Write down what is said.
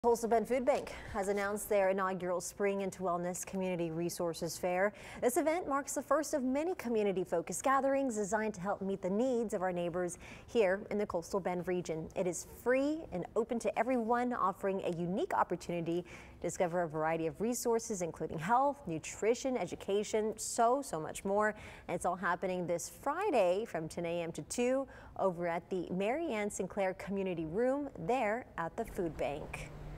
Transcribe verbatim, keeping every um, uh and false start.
Coastal Bend Food Bank has announced their inaugural Spring into Wellness Community Resources Fair. This event marks the first of many community-focused gatherings designed to help meet the needs of our neighbors here in the Coastal Bend region. It is free and open to everyone, offering a unique opportunity to discover a variety of resources, including health, nutrition, education, so, so much more. And it's all happening this Friday from ten A M to two over at the Mary Ann Sinclair Community Room there at the Food Bank.